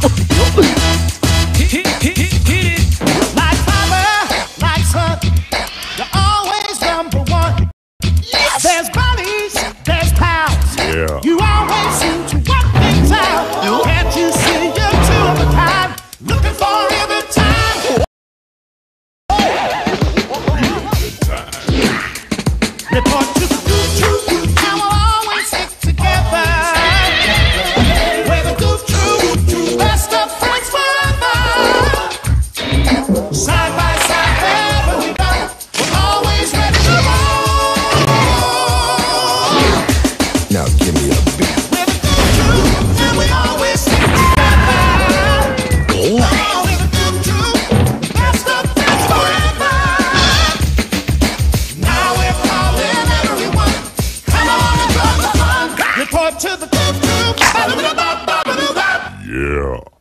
Like fire, like sun, you're always number one. Yes. There's buddies, there's pals. Yeah. You always seem to work things out. Can't you see you're two of a kind? Looking for a good time. Report to the Goof Troop, and we'll always stick together. We're the Goof Troop, best of friends forever. Side by side, wherever we go, we're always ready to roll. Now give me a beat. We're the Goof Troop, and we always stick together. Oh. We're the Goof Troop, best of friends forever. Now we're calling everyone. Come on and join the fun. Report to the Goof Troop. Yeah.